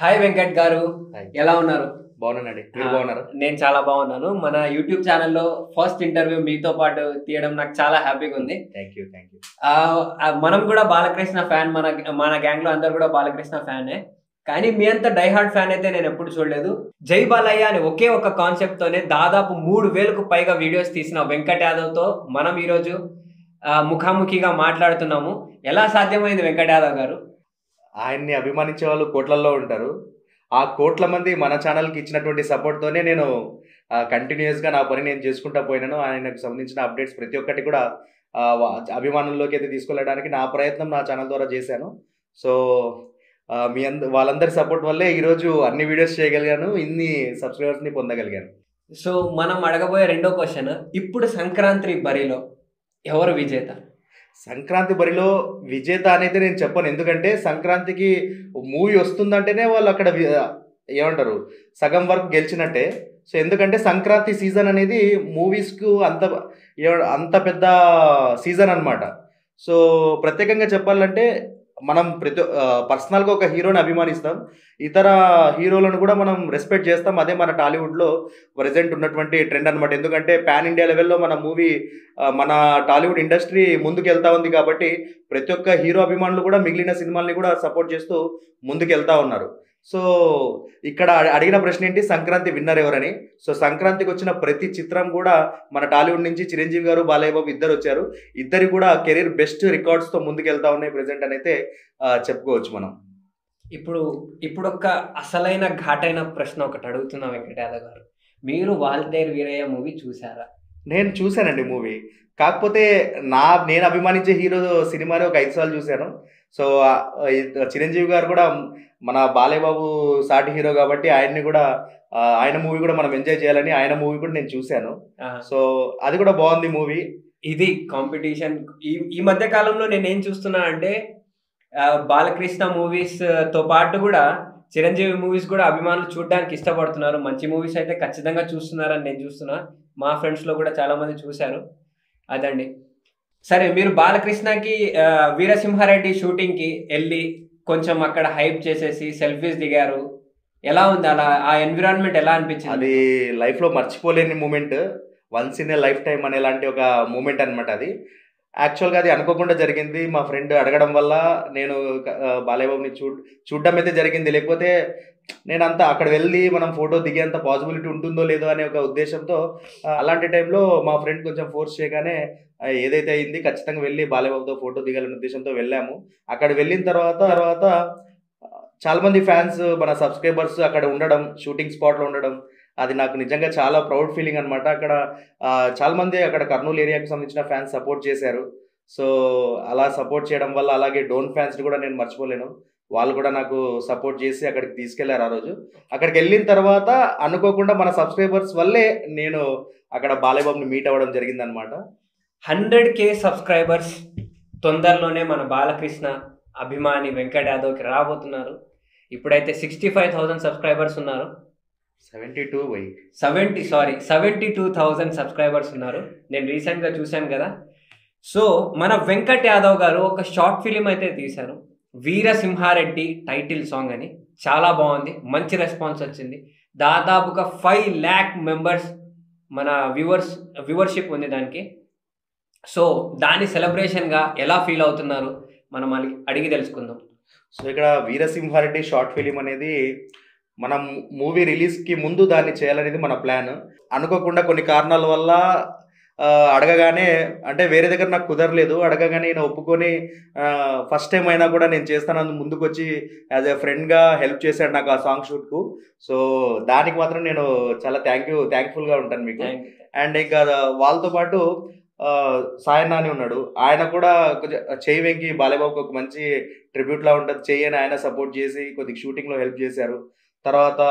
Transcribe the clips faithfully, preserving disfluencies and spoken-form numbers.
Hi Venkat గారు, hi. ఎలా ఉన్నారు? బాగున్నానండి. మీరు ఆ, బాగున్నారా? నేను చాలా బాగున్నాను. మన యూట్యూబ్ ఛానల్లో ఫస్ట్ ఇంటర్వ్యూ మీతో పాటు తీయడం నాకు చాలా హ్యాపీగా ఉంది. థ్యాంక్ యూ థ్యాంక్ యూ ఆ, ఆ, మనం కూడా బాలకృష్ణ ఫ్యాన్. మన మన గ్యాంగ్ లో అందరు కూడా బాలకృష్ణ ఫ్యానే. కానీ మీ అంత డైహార్డ్ ఫ్యాన్ అయితే నేను ఎప్పుడు చూడలేదు. జై బాలయ్య అని ఒకే ఒక కాన్సెప్ట్ తోనే దాదాపు మూడు వేలకు పైగా వీడియోస్ తీసిన వెంకట్ యాదవ్ తో మనం ఈరోజు ఆ, ముఖాముఖిగా మాట్లాడుతున్నాము. ఎలా సాధ్యమైంది వెంకట్ యాదవ్ గారు? ఆయన్ని అభిమానించే వాళ్ళు కోట్లల్లో ఉంటారు. ఆ కోట్ల మంది మన ఛానల్కి ఇచ్చినటువంటి సపోర్ట్తోనే నేను కంటిన్యూస్గా నా పని నేను చేసుకుంటా పోయినాను. ఆయనకు సంబంధించిన అప్డేట్స్ ప్రతి ఒక్కటి కూడా ఆ, వా- అభిమానుల్లోకి అయితే తీసుకెళ్ళడానికి నా ప్రయత్నం నా ఛానల్ ద్వారా చేశాను. సో ఆ, మీ అంద వాళ్ళందరి సపోర్ట్ వల్లే ఈరోజు అన్ని వీడియోస్ చేయగలిగాను, ఇన్ని సబ్స్క్రైబర్స్ని పొందగలిగాను. సో మనం అడగబోయే రెండో క్వశ్చన్, ఇప్పుడు సంక్రాంతి బరిలో ఎవరు విజేత? సంక్రాంతి బరిలో విజేత అనేది నేను చెప్పను. ఎందుకంటే సంక్రాంతికి మూవీ వస్తుందంటేనే వాళ్ళు అక్కడ వి- ఏమంటారు, సగం వరకు గెలిచినట్టే. సో ఎందుకంటే సంక్రాంతి సీజన్ అనేది మూవీస్కు అంత ఏ- అంత పెద్ద సీజన్ అన్నమాట. సో ప్రత్యేకంగా చెప్పాలంటే మనం ప్రతి పర్సనల్గా ఒక హీరోని అభిమానిస్తాం, ఇతర హీరోలను కూడా మనం రెస్పెక్ట్ చేస్తాం. అదే మన టాలీవుడ్లో ప్రజెంట్ ఉన్నటువంటి ట్రెండ్ అనమాట. ఎందుకంటే పాన్ ఇండియా లెవెల్లో మన మూవీ మన టాలీవుడ్ ఇండస్ట్రీ ముందుకు వెళ్తా ఉంది కాబట్టి ప్రతి ఒక్క హీరో అభిమానులు కూడా మిగిలిన సినిమాల్ని కూడా సపోర్ట్ చేస్తూ ముందుకు వెళ్తా ఉన్నారు. సో ఇక్కడ అడి- అడిగిన ప్రశ్న ఏంటి, సంక్రాంతి విన్నర్ ఎవరని. సో సంక్రాంతికి వచ్చిన ప్రతి చిత్రం కూడా మన టాలీవుడ్ నుంచి చిరంజీవి గారు, బాలయ్య బాబు ఇద్దరు వచ్చారు. ఇద్దరు కూడా కెరీర్ బెస్ట్ రికార్డ్స్తో ముందుకు వెళ్తా ఉన్నాయి ప్రెసెంట్ అని అయితే ఆ, చెప్పుకోవచ్చు మనం. ఇప్పుడు ఇప్పుడు ఒక అసలైన ఘాటైన ప్రశ్న ఒకటి అడుగుతున్నా వెంకట్ యాదవ్ గారు. మీరు వాల్తేరు వీరయ్య మూవీ చూసారా? నేను చూశానండి మూవీ. కాకపోతే నా నేను అభిమానించే హీరో సినిమాని ఒక ఐదు సార్లు చూశాను. సో ఆ, ఈ చిరంజీవి గారు కూడా మన బాలయ్య బాబు సాటి హీరో కాబట్టి ఆయన్ని కూడా ఆ, ఆయన మూవీ కూడా మనం ఎంజాయ్ చేయాలని ఆయన మూవీ కూడా నేను చూశాను. ఆ, సో అది కూడా బాగుంది మూవీ. ఇది కాంపిటీషన్. ఈ ఈ మధ్య కాలంలో నేను ఏం చూస్తున్నా అంటే ఆ, బాలకృష్ణ మూవీస్ తో పాటు కూడా చిరంజీవి మూవీస్ కూడా అభిమానులు చూడడానికి ఇష్టపడుతున్నారు. మంచి మూవీస్ అయితే ఖచ్చితంగా చూస్తున్నారని నేను చూస్తున్నా. మా ఫ్రెండ్స్ లో కూడా చాలా మంది చూశారు. అదండి. సరే, మీరు బాలకృష్ణకి ఆ, వీరసింహారెడ్డి షూటింగ్ కి వెళ్ళి కొంచెం అక్కడ హైప్ చేసేసి సెల్ఫీస్ దిగారు. ఎలా ఉంది అలా ఆ ఎన్విరాన్మెంట్ ఎలా అనిపించింది? అది లైఫ్లో మర్చిపోలేని moment, once in a lifetime అనేలాంటి ఒక మూమెంట్ అనమాట అది. యాక్చువల్గా అది అనుకోకుండా జరిగింది. మా ఫ్రెండ్ అడగడం వల్ల నేను ఆ, బాలయ్య బాబుని చూ చూడడం అయితే జరిగింది. లేకపోతే నేను అంత అక్కడ వెళ్ళి మనం ఫోటో దిగేంత పాసిబిలిటీ ఉంటుందో లేదో అనే ఒక ఉద్దేశంతో ఆ, అలాంటి టైంలో మా ఫ్రెండ్ కొంచెం ఫోర్స్ చేయగానే ఆ, ఏదైతే అయింది ఖచ్చితంగా వెళ్ళి బాలయ్య బాబుతో ఫోటో దిగాలనే ఉద్దేశంతో వెళ్ళాము. అక్కడ వెళ్ళిన తర్వాత తర్వాత ఆ, చాలా మంది ఫ్యాన్స్ మన సబ్స్క్రైబర్స్ అక్కడ ఉండడం, షూటింగ్ స్పాట్లో ఉండడం, అది నాకు నిజంగా చాలా ప్రౌడ్ ఫీలింగ్ అనమాట. అక్కడ ఆ, చాలా మంది అక్కడ కర్నూలు ఏరియాకి సంబంధించిన ఫ్యాన్స్ సపోర్ట్ చేశారు. సో అలా సపోర్ట్ చేయడం వల్ల, అలాగే డోన్ ఫ్యాన్స్ కూడా నేను మర్చిపోలేను. వాళ్ళు కూడా నాకు సపోర్ట్ చేసి అక్కడికి తీసుకెళ్లారు ఆ రోజు. అక్కడికి వెళ్ళిన తర్వాత అనుకోకుండా మన సబ్స్క్రైబర్స్ వల్లే నేను అక్కడ బాలయ్య బాబుని మీట్ అవ్వడం జరిగింది అనమాట. హండ్రెడ్ కే సబ్స్క్రైబర్స్ తొందరలోనే మన బాలకృష్ణ అభిమాని వెంకట్ యాదవ్కి రాబోతున్నారు. ఇప్పుడైతే సిక్స్టీ ఫైవ్ థౌసండ్ సబ్స్క్రైబర్స్ ఉన్నారు. Seventy two why seventy sorry seventy two thousand subscribers ఉన్నారు. నేను రీసెంట్గా చూశాను కదా. సో మన వెంకట్ యాదవ్ గారు ఒక షార్ట్ ఫిలిం అయితే తీశారు, వీరసింహారెడ్డి టైటిల్ సాంగ్ అని. చాలా బాగుంది, మంచి రెస్పాన్స్ వచ్చింది. దాదాపుగా ఫైవ్ ల్యాక్ మెంబర్స్ మన వ్యూవర్స్ వ్యూవర్షిప్ ఉంది దానికి. సో దాని సెలబ్రేషన్గా ఎలా ఫీల్ అవుతున్నారు మనం అడిగి అడిగి తెలుసుకుందాం. సో ఇక్కడ వీరసింహారెడ్డి షార్ట్ ఫిలిం అనేది మనం మూవీ రిలీజ్కి ముందు దాన్ని చేయాలనేది మన ప్లాన్. అనుకోకుండా కొన్ని కారణాల వల్ల ఆ, అడగగానే, అంటే వేరే దగ్గర నాకు కుదరలేదు, అడగగానే నేను ఒప్పుకొని ఫస్ట్ టైం అయినా కూడా నేను చేస్తానని ముందుకు వచ్చి యాజ్ ఎ ఫ్రెండ్గా హెల్ప్ చేశాడు నాకు ఆ సాంగ్ షూట్కు. సో దానికి మాత్రం నేను చాలా థ్యాంక్ యూ థ్యాంక్ఫుల్గా ఉంటాను మీకు. Thank you. అండ్ ఇంకా వాళ్ళతో పాటు ఆ, సాయన్న అని ఉన్నాడు, ఆయన కూడా కొంచెం చెయ్యి వెంకి బాలయ్యబాబుకి ఒక మంచి ట్రిబ్యూట్లా ఉంటుంది, చెయ్యి అని ఆయన సపోర్ట్ చేసి కొద్దిగా షూటింగ్లో హెల్ప్ చేశారు. తర్వాత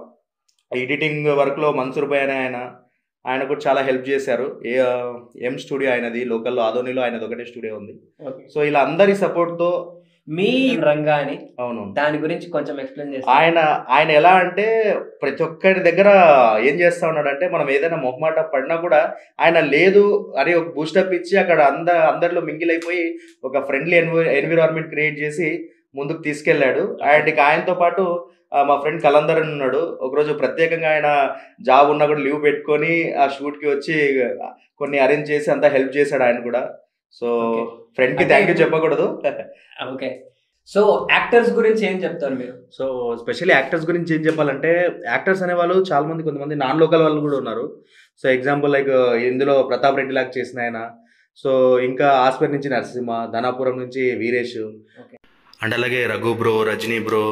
ఎడిటింగ్ వర్క్లో మన్సూర్ భాయ్ అనే ఆయన ఆయన కూడా చాలా హెల్ప్ చేశారు. ఏ ఎం స్టూడియో ఆయనది, లోకల్లో ఆదోనిలో ఆయనది ఒకటే స్టూడియో ఉంది. ఓకే. సో ఇలా అందరి సపోర్ట్తో మీ రంగాని అవును దాని గురించి కొంచెం ఎక్స్ప్లెయిన్ చేస్తాను. ఆయన ఆయన ఎలా అంటే ప్రతి ఒక్కరి దగ్గర ఏం చేస్తా ఉన్నాడంటే, మనం ఏదైనా మొహమాట పడినా కూడా ఆయన లేదు అని ఒక బూస్టప్ ఇచ్చి అక్కడ అంద అందరిలో మింగిల్ అయిపోయి ఒక ఫ్రెండ్లీ ఎన్వి ఎన్విరాన్మెంట్ క్రియేట్ చేసి ముందుకు తీసుకెళ్ళాడు. అండ్ ఇక ఆయనతో పాటు మా ఫ్రెండ్ కలందర్ అని ఉన్నాడు. ఒకరోజు ప్రత్యేకంగా ఆయన జాబ్ ఉన్నా కూడా లీవ్ పెట్టుకొని ఆ షూట్‌కి వచ్చి కొన్ని అరేంజ్ చేసి అంతా హెల్ప్ చేశాడు ఆయన కూడా. So okay. ఫ్రెండ్‌కి అంటే థ్యాంక్ యూ ఇప్పుడు చెప్పకూడదు. ఓకే. సో యాక్టర్స్ గురించి ఏం చెప్తారు మీరు? సో స్పెషల్లీ యాక్టర్స్ గురించి ఏం చెప్పాలంటే, యాక్టర్స్ అనేవాళ్ళు చాలా మంది కొంతమంది నాన్ లోకల్ వాళ్ళు కూడా ఉన్నారు. సో ఎగ్జాంపుల్ లైక్ ఇందులో ప్రతాప్ రెడ్డి లాగా చేసిన ఆయన, సో ఇంకా ఆస్పర్ నుంచి నరసింహ, ధనాపురం నుంచి వీరేష్, ఓకే. అండ్ అలాగే రఘు బ్రో, రజనీ బ్రో,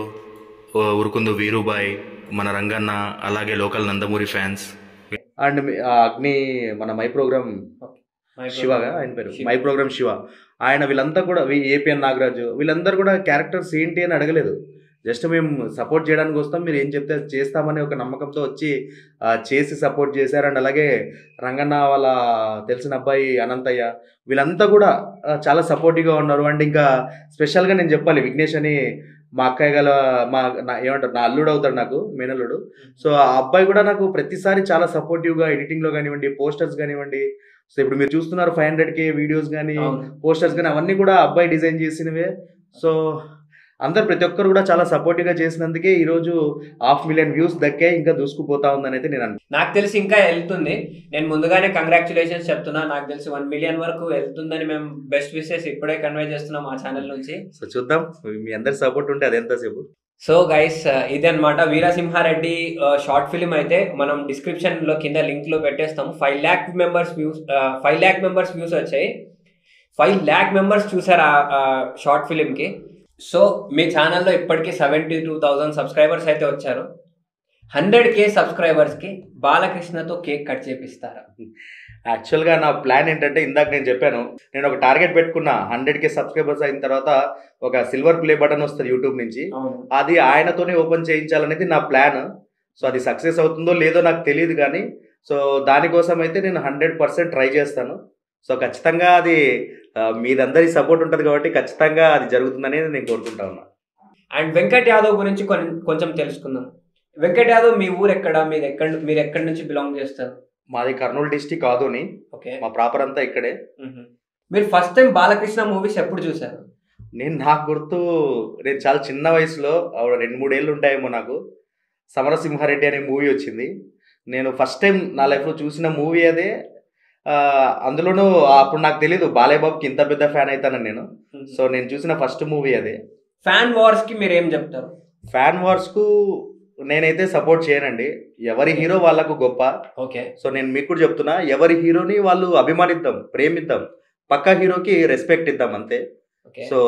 ఉ- ఉరుకుందు వీరుబాయ్, మన రంగన్న, అలాగే లోకల్ నందమూరి ఫ్యాన్స్, అండ్ మీ- ఆ అగ్ని మన మై ప్రోగ్రామ్ ఓకే. మై శివగా ప్రోగ్రామ్ ఆయన పేరు, శివ. మై ప్రోగ్రామ్ శివ, ఆయన వీళ్ళంతా కూడా వి- ఏపీఎన్ నాగరాజు, వీళ్ళందరూ కూడా క్యారెక్టర్స్ ఏంటి అని అడగలేదు. జస్ట్ మేము సపోర్ట్ చేయడానికి వస్తాం, మీరు ఏం చెప్తే అది చేస్తామని ఒక నమ్మకంతో వచ్చి ఆ, చేసి సపోర్ట్ చేశారు. అండ్ అలాగే రంగన్న వాళ్ళ తెలిసిన అబ్బాయి అనంతయ్య, వీళ్ళంతా కూడా ఆ, చాలా సపోర్టివ్గా ఉన్నారు. అండ్ ఇంకా స్పెషల్గా నేను చెప్పాలి, విఘ్నేష్ అని మా అక్కయ్య గల మా నా ఏమంటారు నా అల్లుడు అవుతాడు, నాకు మేనల్లుడు. సో ఆ అబ్బాయి కూడా నాకు ప్రతిసారి చాలా సపోర్టివ్గా ఎడిటింగ్లో కానివ్వండి, పోస్టర్స్ కానివ్వండి, సో ఇప్పుడు మీరు చూస్తున్నారు ఫైవ్ హండ్రెడ్ కే వీడియోస్ కానీ అవును. పోస్టర్స్ కానీ అవన్నీ కూడా ఆ అబ్బాయి డిజైన్ చేసినవే. సో అందరు ప్రతి ఒక్కరు కూడా చాలా సపోర్టివ్గా చేసినందుకే ఈరోజు హాఫ్ మిలియన్ వ్యూస్ దక్కే, ఇంకా దూసుకుపోతా ఉందని అయితే నేను అనుకుంటున్నాను. నాకు తెలిసి ఇంకా వెళ్తుంది. నేను ముందుగానే కంగ్రాచులేషన్స్ చెప్తున్నా. నాకు తెలిసి వన్ మిలియన్ వరకు వెళ్తుందని మేము బెస్ట్ విషెస్ ఇప్పుడే కన్వే చేస్తున్నాం మా ఛానల్ నుంచి. సో చూద్దాం, మీ అందరి సపోర్ట్ ఉంటే అది ఎంతసేపు. సో గైస్, ఇది అనమాట వీరసింహారెడ్డి షార్ట్ ఫిలిం. అయితే మనం డిస్క్రిప్షన్ లో కింద లింక్ లో పెట్టేస్తాము. Five lakh members views five lakh members views వచ్చాయి. ఫైవ్ ల్యాక్ మెంబర్స్ చూసారు ఆ షార్ట్ ఫిలింకి. సో మీ ఛానల్లో ఇప్పటికీ సెవెంటీ టూ థౌజండ్ సబ్స్క్రైబర్స్ అయితే వచ్చారు. హండ్రెడ్ కే సబ్స్క్రైబర్స్కి బాలకృష్ణతో కేక్ కట్ చేపిస్తారా? యాక్చువల్గా నా ప్లాన్ ఏంటంటే, ఇందాక నేను చెప్పాను, నేను ఒక టార్గెట్ పెట్టుకున్నా, హండ్రెడ్ కే సబ్స్క్రైబర్స్ అయిన తర్వాత ఒక సిల్వర్ ప్లే బటన్ వస్తుంది యూట్యూబ్ నుంచి, అవును. అది ఆయనతోనే ఓపెన్ చేయించాలనేది నా ప్లాన్. సో అది సక్సెస్ అవుతుందో లేదో నాకు తెలియదు, కానీ సో దానికోసం అయితే నేను హండ్రెడ్ పర్సెంట్ ట్రై చేస్తాను. సో ఖచ్చితంగా అది ఆ, మీదందరి సపోర్ట్ ఉంటుంది కాబట్టి ఖచ్చితంగా అది జరుగుతుందనేది నేను కోరుకుంటా ఉన్నా. అండ్ వెంకట్ యాదవ్ గురించి కొన్- కొంచెం తెలుసుకుందాం. వెంకట్ యాదవ్ మీ ఊరు ఎక్కడ? మీరు ఎక్కడ మీరు ఎక్కడి నుంచి బిలాంగ్ చేస్తారు? మాది కర్నూలు డిస్టిక్ ఆదోని, ఓకే. మా ప్రాపర్ అంతా ఇక్కడే. మ్మ్. మీరు ఫస్ట్ టైం బాలకృష్ణ మూవీస్ ఎప్పుడు చూసారు? నేను నాకు గుర్తు, నేను చాలా చిన్న వయసులో ఆవిడ రెండు మూడేళ్ళు ఉంటాయేమో నాకు, సమరసింహారెడ్డి అనే మూవీ వచ్చింది. నేను ఫస్ట్ టైం నా లైఫ్లో చూసిన మూవీ అదే. ఆ, అందులోనూ అప్పుడు నాకు తెలియదు బాలయ్య బాబుకి ఇంత పెద్ద ఫ్యాన్ అవుతానని నేను. సో నేను చూసిన ఫస్ట్ మూవీ అదే. ఫ్యాన్ వార్స్ కి మీరు ఏం చెప్తారు? ఫ్యాన్ వార్స్కు నేనైతే సపోర్ట్ చేయనండి. ఎవరి హీరో వాళ్ళకు గొప్ప. ఓకే. సో నేను మీకు కూడా చెప్తున్నా, ఎవరి హీరోని వాళ్ళు అభిమానిద్దాం, ప్రేమిద్దాం, పక్క హీరోకి రెస్పెక్ట్ ఇద్దాం అంతే. ఓకే. సో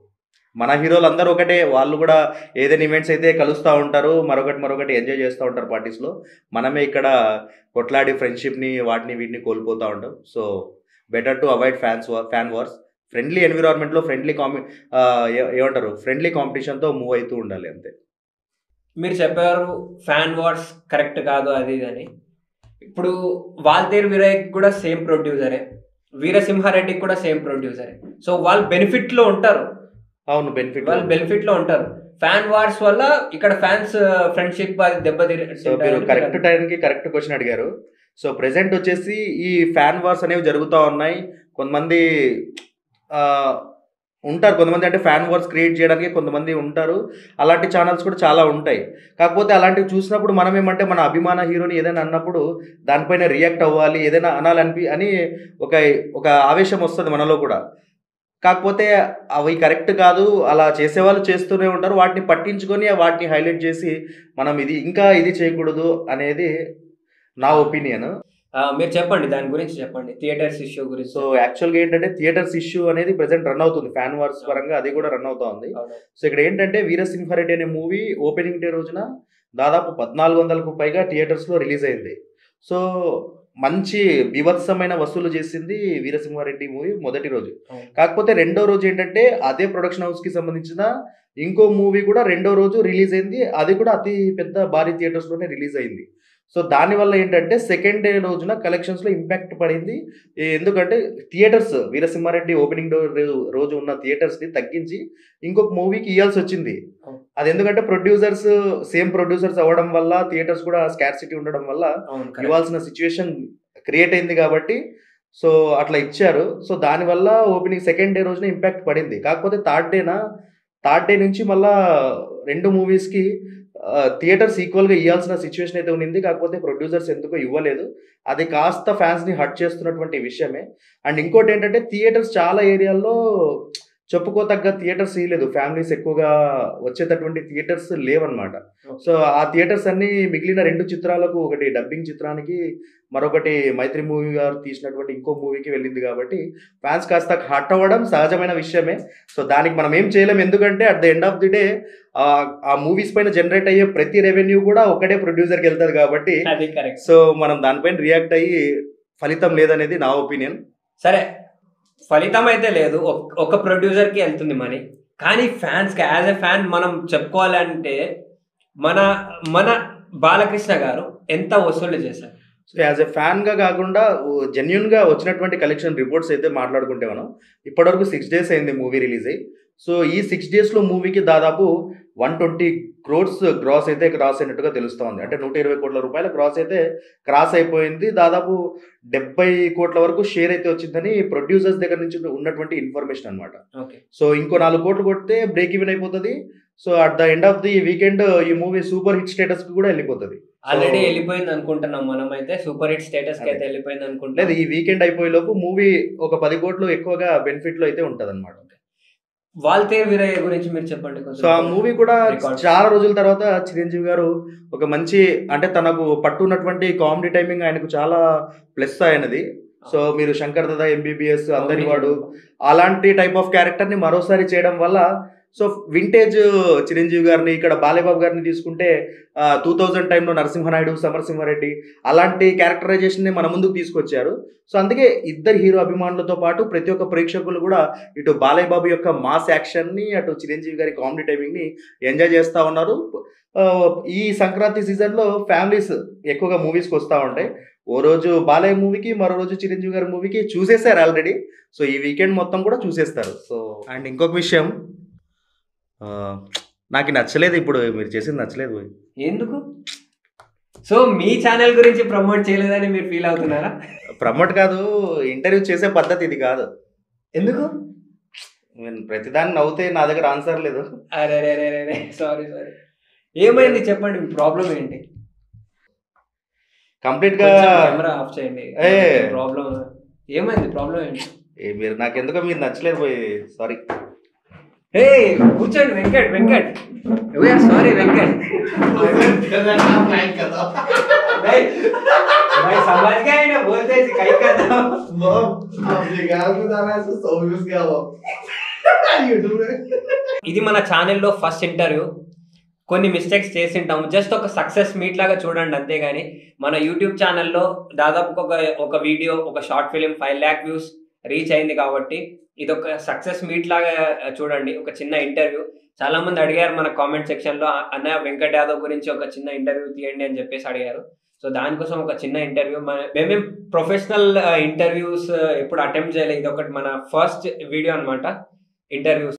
మన హీరోలు అందరూ ఒకటే, వాళ్ళు కూడా ఏదైనా ఈవెంట్స్ అయితే కలుస్తూ ఉంటారు, మరొకటి మరొకటి ఎంజాయ్ చేస్తూ ఉంటారు పార్టీస్లో. మనమే ఇక్కడ కొట్లాడి ఫ్రెండ్షిప్ని వాటిని వీటిని కోల్పోతూ ఉంటాం. So better to avoid fans fan wars. Friendly ఎన్విరాన్మెంట్లో ఫ్రెండ్లీ కాంపి ఏమంటారు ఫ్రెండ్లీ కాంపిటీషన్తో మూవ్ అవుతూ ఉండాలి అంతే. మీరు చెప్పారు ఫ్యాన్ వార్స్ కరెక్ట్ కాదు అది ఇది అని. ఇప్పుడు వాల్తేరు వీరయ్యకి కూడా సేమ్ ప్రొడ్యూసరే, వీరసింహారెడ్డికి కూడా సేమ్ ప్రొడ్యూసరే. సో వాళ్ళు బెనిఫిట్ లో ఉంటారు. అవును, బెనిఫిట్ వాళ్ళు బెనిఫిట్ లో ఉంటారు. ఫ్యాన్ వార్స్ వల్ల ఇక్కడ ఫ్యాన్స్ ఫ్రెండ్షిప్ అది సో మీరు కరెక్ట్ దెబ్బతింటారు. టైంకి కరెక్ట్ క్వశ్చన్ అడిగారు. సో ప్రెసెంట్ వచ్చేసి ఈ ఫ్యాన్ వార్స్ అనేవి జరుగుతూ ఉన్నాయి. కొంతమంది ఆ, ఉంటారు, కొంతమంది అంటే ఫ్యాన్ వార్స్ క్రియేట్ చేయడానికి కొంతమంది ఉంటారు. అలాంటి ఛానల్స్ కూడా చాలా ఉంటాయి. కాకపోతే అలాంటివి చూసినప్పుడు మనం ఏమంటే, మన అభిమాన హీరోని ఏదైనా అన్నప్పుడు దానిపైన రియాక్ట్ అవ్వాలి, ఏదైనా అనాలనిపి అని ఒక ఒక ఆవేశం వస్తుంది మనలో కూడా. కాకపోతే అవి కరెక్ట్ కాదు, అలా చేసేవాళ్ళు చేస్తూనే ఉంటారు. వాటిని పట్టించుకొని వాటిని హైలైట్ చేసి మనం ఇది ఇంకా ఇది చేయకూడదు అనేది నా ఒపీనియన్. ఆ, మీరు చెప్పండి, దాని గురించి చెప్పండి, థియేటర్స్ ఇష్యూ గురించి. సో యాక్చువల్గా ఏంటంటే, థియేటర్స్ ఇష్యూ అనేది ప్రెసెంట్ రన్ అవుతుంది, ఫ్యాన్ వార్స్ పరంగా అది కూడా రన్ అవుతా ఉంది. అవును. సో ఇక్కడ ఏంటంటే, వీరసింహారెడ్డి అనే మూవీ ఓపెనింగ్ డే రోజున దాదాపు పద్నాలుగు వందలకు పైగా థియేటర్స్లో రిలీజ్ అయింది. సో మంచి బీభత్సమైన వసూలు చేసింది వీరసింహారెడ్డి మూవీ మొదటి రోజు. అవును. కాకపోతే రెండో రోజు ఏంటంటే, అదే ప్రొడక్షన్ హౌస్కి సంబంధించిన ఇంకో మూవీ కూడా రెండో రోజు రిలీజ్ అయింది. అది కూడా అతి పెద్ద భారీ థియేటర్స్లోనే రిలీజ్ అయింది. సో దానివల్ల ఏంటంటే, సెకండ్ డే రోజున కలెక్షన్స్లో ఇంపాక్ట్ పడింది. ఏ- ఎందుకంటే థియేటర్స్ వీరసింహారెడ్డి ఓపెనింగ్ డే రోజు ఉన్న థియేటర్స్ని తగ్గించి ఇంకొక మూవీకి ఇవ్వాల్సి వచ్చింది. అవును. అది ఎందుకంటే ప్రొడ్యూసర్స్ సేమ్ ప్రొడ్యూసర్స్ అవ్వడం వల్ల, థియేటర్స్ కూడా స్కార్సిటీ ఉండడం వల్ల అవును, correct. ఇవ్వాల్సిన సిచ్యువేషన్ క్రియేట్ అయింది కాబట్టి సో అట్లా ఇచ్చారు. సో దానివల్ల ఓపెనింగ్ సెకండ్ డే రోజున ఇంపాక్ట్ పడింది. కాకపోతే థర్డ్ డేనా థర్డ్ డే నుంచి మళ్ళా రెండు మూవీస్కి థియేటర్స్ ఈక్వల్గా ఇవ్వాల్సిన సిచ్యువేషన్ అయితే ఉంది. కాకపోతే ప్రొడ్యూసర్స్ ఎందుకో ఇవ్వలేదు. అది కాస్త ఫ్యాన్స్ని హర్ట్ చేస్తున్నటువంటి విషయమే. అండ్ ఇంకోటి ఏంటంటే థియేటర్స్ చాలా ఏరియాల్లో చెప్పుకోతగ్గ థియేటర్స్ ఇవ్వలేదు. ఫ్యామిలీస్ ఎక్కువగా వచ్చేటటువంటి థియేటర్స్ లేవన్నమాట. సో ఆ థియేటర్స్ అన్ని మిగిలిన రెండు చిత్రాలకు, ఒకటి డబ్బింగ్ చిత్రానికి, మరొకటి మైత్రి మూవీ గారు తీసినటువంటి ఇంకో మూవీకి వెళ్ళింది. కాబట్టి ఫ్యాన్స్ కాస్త హర్ట్ అవ్వడం సహజమైన విషయమే. సో దానికి మనం ఏం చేయలేం. ఎందుకంటే at the end of the day ఆ మూవీస్ పైన జనరేట్ అయ్యే ప్రతి రెవెన్యూ కూడా ఒకటే ప్రొడ్యూసర్కి వెళ్తుంది. కాబట్టి సో మనం దానిపైన రియాక్ట్ అయ్యి ఫలితం లేదనేది నా ఒపీనియన్. సరే, ఫలితం అయితే లేదు, ఒక ప్రొడ్యూసర్కి వెళ్తుంది మనీ. కానీ ఫ్యాన్స్కి యాజ్ ఎ ఫ్యాన్ మనం చెప్పుకోవాలంటే మన మన బాలకృష్ణ గారు ఎంత వసూలు చేశారు? సో యాజ్ ఎ ఫ్యాన్గా కాకుండా జెన్యున్గా వచ్చినటువంటి కలెక్షన్ రిపోర్ట్స్ అయితే మాట్లాడుకుంటే మనం ఇప్పటివరకు సిక్స్ డేస్ అయింది మూవీ రిలీజ్ అయ్యి. సో ఈ సిక్స్ డేస్లో మూవీకి దాదాపు వన్ ట్వంటీ క్రోర్స్ గ్రాస్ అయితే క్రాస్ అయినట్టుగా తెలుస్తూ ఉంది. అంటే నూట ఇరవై కోట్ల రూపాయల గ్రాస్ అయితే క్రాస్ అయిపోయింది. దాదాపు డెబ్బై కోట్ల వరకు షేర్ అయితే వచ్చిందని ప్రొడ్యూసర్స్ దగ్గర నుంచి ఉన్నటువంటి ఇన్ఫర్మేషన్ అనమాట. సో ఇంకో నాలుగు కోట్లు కొడితే బ్రేక్ ఈవెన్ అయిపోతుంది. So at the end of the weekend ఈ మూవీ సూపర్ హిట్ స్టేటస్ కి కూడా వెళ్ళిపోతుంది. ఆల్రెడీ వెళ్ళిపోయింది అనుకుంటున్నాం మనం అయితే, సూపర్ హిట్ స్టేటస్ కి అయితే వెళ్ళిపోయింది అనుకుంటున్నాం. లేదు, ఈ వీకెండ్ అయిపోయే లోపు మూవీ ఒక పది కోట్లు ఎక్కువగా బెనిఫిట్ లో అయితే ఉంటది అనమాట. వాల్తేరు వీరయ్య గురించి మీరు చెప్పండి. సో ఆ మూవీ కూడా చాలా రోజుల తర్వాత చిరంజీవి గారు ఒక మంచి, అంటే తనకు పట్టున్నటువంటి కామెడీ టైమింగ్ ఆయనకు చాలా ప్లస్ అయినది. సో మీరు శంకర్ దాదా, ఎంబీబీఎస్, అందరి వాడు, అలాంటి టైప్ ఆఫ్ క్యారెక్టర్ ని మరోసారి చేయడం వల్ల సో వింటేజ్ చిరంజీవి గారిని, ఇక్కడ బాలయ్యబాబు గారిని తీసుకుంటే టూ థౌజండ్ టైంలో నరసింహనాయుడు, సమరసింహారెడ్డి అలాంటి క్యారెక్టరైజేషన్ ని మన ముందుకు తీసుకొచ్చారు. సో అందుకే ఇద్దరు హీరో అభిమానులతో పాటు ప్రతి ఒక్క ప్రేక్షకులు కూడా ఇటు బాలయ్యబాబు యొక్క మాస్ యాక్షన్ ని, అటు చిరంజీవి గారి కామెడీ టైమింగ్ ని ఎంజాయ్ చేస్తూ ఉన్నారు. ఈ సంక్రాంతి సీజన్ లో ఫ్యామిలీస్ ఎక్కువగా మూవీస్కి వస్తూ ఉంటాయి. ఓ రోజు బాలయ్య మూవీకి, మరో రోజు చిరంజీవి గారి మూవీకి చూసేసారు ఆల్రెడీ. సో ఈ వీకెండ్ మొత్తం కూడా చూసేస్తారు. సో అండ్ ఇంకొక విషయం, నాకు నచ్చలేదు, ఇప్పుడు మీరు చేసింది నచ్చలేదు. ఎందుకు? సో మీ ఛానల్ గురించి ప్రమోట్ చేయలేదని మీరు ఫీల్ అవుతున్నారా? ప్రమోట్ కాదు, ఇంటర్వ్యూ చేసే పద్ధతి ఇది కాదు. ఎందుకు? నేను ప్రతిదాన్ని నవ్వుతే నా దగ్గర ఆన్సర్ లేదు. అరే రే రే రే సారీ సారీ ఏమైంది చెప్పండి, మీ ప్రాబ్లం ఏంటి? కంప్లీట్ గా కెమెరా ఆఫ్ చేయండి. ప్రాబ్లం ఏమైంది? ప్రాబ్లం ఏంటి? మీరు నాకు ఎందుకో మీరు నచ్చలేదు పోయి. సారీ. हे కూర్చోండి Venkat Venkat we are sorry Venkat भाई भाई समझ गए ना, बोलते हैं कहीं का था वो अपने गांव को दाना से सौ व्यूज गया वो యూట్యూబ్ లో. ఇది మన ఛానల్లో ఫస్ట్ ఇంటర్వ్యూ. కొన్ని మిస్టేక్స్ చేసి ఉంటాము, జస్ట్ ఒక సక్సెస్ మీట్ లాగా చూడండి అంతేగాని మన యూట్యూబ్ ఛానల్లో దాదాపు ఒక ఒక వీడియో, ఒక short film five lakh views reach అయింది. కాబట్టి ఇది ఒక సక్సెస్ మీట్ లాగా చూడండి, ఒక చిన్న ఇంటర్వ్యూ. చాలా మంది అడిగారు మన కామెంట్ సెక్షన్ లో, అన్నయ్య వెంకట్ యాదవ్ గురించి ఒక చిన్న ఇంటర్వ్యూ తీయండి అని చెప్పేసి అడిగారు. సో దానికోసం ఒక చిన్న ఇంటర్వ్యూ. మేమేం ప్రొఫెషనల్ ఇంటర్వ్యూస్ ఎప్పుడు అటెంప్ట్ చేయలేదు, ఇది ఒకటి మన ఫస్ట్ వీడియో అనమాట ఇంటర్వ్యూస్.